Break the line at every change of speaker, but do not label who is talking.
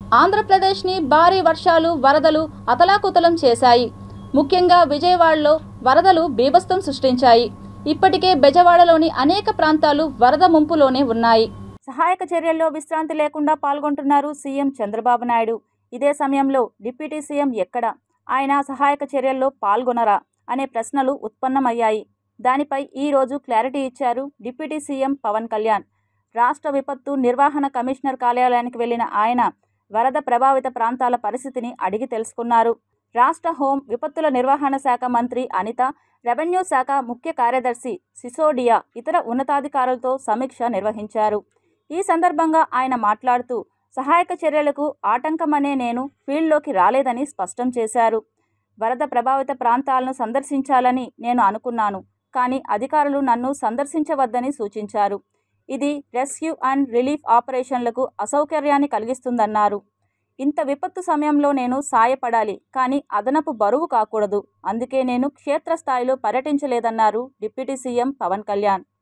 ఆంధ్రప్రదేశ్ని భారీ వర్షాలు, వరదలు అతలాకుతలం చేశాయి. ముఖ్యంగా విజయవాడలో వరదలు బీభత్సం సృష్టించాయి. ఇప్పటికే బెజవాడలోని అనేక ప్రాంతాలు వరద ముంపులోనే ఉన్నాయి. సహాయక చర్యల్లో విశ్రాంతి లేకుండా పాల్గొంటున్నారు సీఎం చంద్రబాబు నాయుడు. ఇదే సమయంలో డిప్యూటీ సీఎం ఎక్కడ, ఆయన సహాయక చర్యల్లో పాల్గొనరా అనే ప్రశ్నలు ఉత్పన్నమయ్యాయి. దానిపై ఈరోజు క్లారిటీ ఇచ్చారు డిప్యూటీ సీఎం పవన్ కళ్యాణ్. రాష్ట్ర విపత్తు నిర్వహణ కమిషనర్ కార్యాలయానికి వెళ్లిన ఆయన వరద ప్రభావిత ప్రాంతాల పరిస్థితిని అడిగి తెలుసుకున్నారు. రాష్ట్ర హోం విపత్తుల నిర్వహణ శాఖ మంత్రి అనిత, రెవెన్యూ శాఖ ముఖ్య కార్యదర్శి సిసోడియా ఇతర ఉన్నతాధికారులతో సమీక్ష నిర్వహించారు. ఈ సందర్భంగా ఆయన మాట్లాడుతూ, సహాయక చర్యలకు ఆటంకమనే నేను ఫీల్డ్లోకి రాలేదని స్పష్టం చేశారు. వరద ప్రభావిత ప్రాంతాలను సందర్శించాలని నేను అనుకున్నాను, కానీ అధికారులు నన్ను సందర్శించవద్దని సూచించారు. ఇది రెస్క్యూ అండ్ రిలీఫ్ ఆపరేషన్లకు అసౌకర్యాన్ని కలిగిస్తుందన్నారు. ఇంత విపత్తు సమయంలో నేను సాయపడాలి, కానీ అదనపు బరువు కాకూడదు. అందుకే నేను క్షేత్రస్థాయిలో పర్యటించలేదన్నారు డిప్యూటీ సీఎం పవన్ కళ్యాణ్.